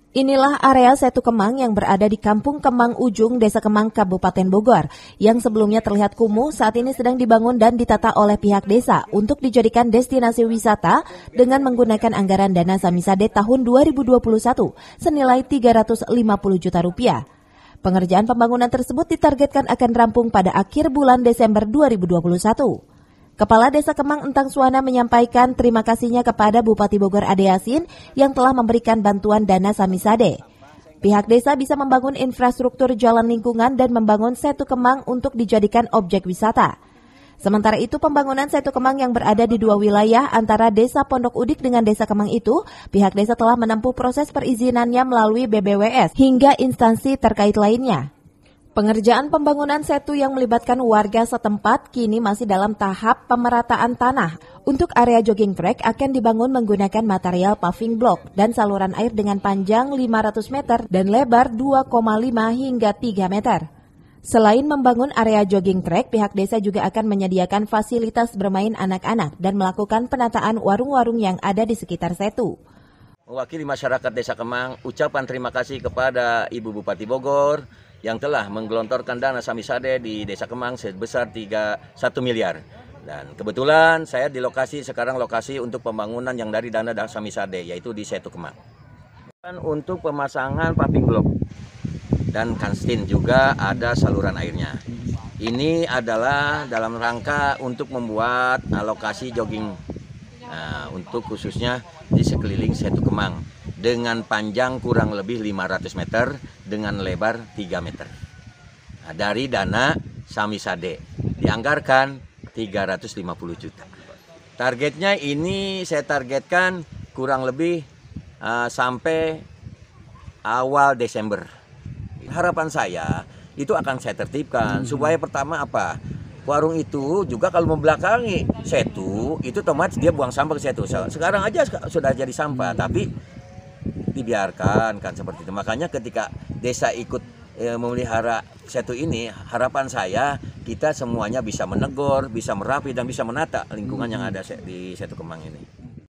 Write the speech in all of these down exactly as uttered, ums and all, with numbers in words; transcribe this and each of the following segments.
Inilah area Setu Kemang yang berada di Kampung Kemang Ujung, Desa Kemang, Kabupaten Bogor, yang sebelumnya terlihat kumuh, saat ini sedang dibangun dan ditata oleh pihak desa untuk dijadikan destinasi wisata dengan menggunakan anggaran dana Samisade tahun dua ribu dua puluh satu senilai tiga ratus lima puluh juta rupiah. Pengerjaan pembangunan tersebut ditargetkan akan rampung pada akhir bulan Desember dua ribu dua puluh satu. Kepala Desa Kemang Entang Suwana menyampaikan terima kasihnya kepada Bupati Bogor Ade Yasin yang telah memberikan bantuan dana Samisade. Pihak desa bisa membangun infrastruktur jalan lingkungan dan membangun Setu Kemang untuk dijadikan objek wisata. Sementara itu, pembangunan Setu Kemang yang berada di dua wilayah antara Desa Pondok Udik dengan Desa Kemang itu, pihak desa telah menempuh proses perizinannya melalui B B W S hingga instansi terkait lainnya. Pengerjaan pembangunan setu yang melibatkan warga setempat kini masih dalam tahap pemerataan tanah. Untuk area jogging track akan dibangun menggunakan material paving block dan saluran air dengan panjang lima ratus meter dan lebar dua koma lima hingga tiga meter. Selain membangun area jogging track, pihak desa juga akan menyediakan fasilitas bermain anak-anak dan melakukan penataan warung-warung yang ada di sekitar setu. Mewakili masyarakat Desa Kemang, ucapan terima kasih kepada Ibu Bupati Bogor yang telah menggelontorkan dana Samisade di Desa Kemang sebesar tiga puluh satu miliar. Dan kebetulan saya di lokasi sekarang lokasi untuk pembangunan yang dari dana Samisade, yaitu di Setu Kemang. Dan untuk pemasangan paving block dan kantin juga ada saluran airnya. Ini adalah dalam rangka untuk membuat lokasi jogging nah, untuk khususnya di sekeliling Setu Kemang dengan panjang kurang lebih lima ratus meter dengan lebar tiga meter. Nah, dari dana Samisade dianggarkan tiga ratus lima puluh juta. Targetnya ini saya targetkan kurang lebih uh, sampai awal Desember. Harapan saya itu akan saya tertibkan supaya pertama apa? Warung itu juga kalau membelakangi setu itu otomatis dia buang sampah ke setu. Sekarang aja sudah jadi sampah, tapi dibiarkan kan seperti itu. Makanya ketika desa ikut e, memelihara setu ini, harapan saya kita semuanya bisa menegur, bisa merapi dan bisa menata lingkungan yang ada di Setu Kemang ini.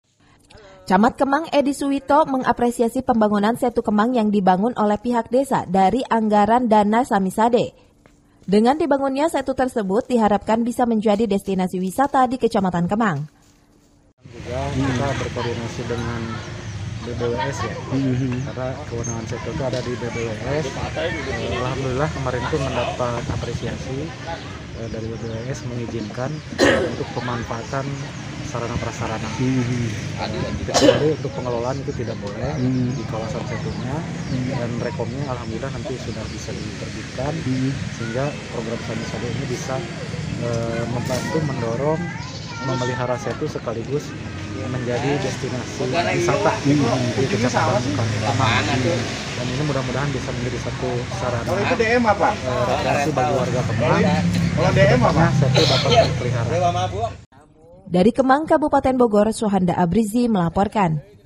Camat Kemang Edi Suwito mengapresiasi pembangunan Setu Kemang yang dibangun oleh pihak desa dari anggaran dana Samisade. Dengan dibangunnya setu tersebut diharapkan bisa menjadi destinasi wisata di Kecamatan Kemang. Juga kita berkoordinasi dengan B B W S ya, mm-hmm. karena kewenangan setu itu ada di B B W S. Eh, Alhamdulillah kemarin itu mendapat apresiasi eh, dari B B W S mengizinkan untuk pemanfaatan sarana prasarana. Mm-hmm. Kecuali untuk pengelolaan itu tidak boleh mm-hmm. di kawasan setunya, mm-hmm. dan rekomnya alhamdulillah nanti sudah bisa diterbitkan, mm-hmm. sehingga program Samisade ini bisa eh, membantu mendorong memelihara setu sekaligus menjadi destinasi wisata di Kecamatan Kemang. Dan ini mudah-mudahan bisa menjadi satu sarana uh, rekreasi bagi warga Kemang. Kalau D M apa? Setu dapat dipelihara. Dari Kemang, Kabupaten Bogor, Suhanda Abrizi melaporkan.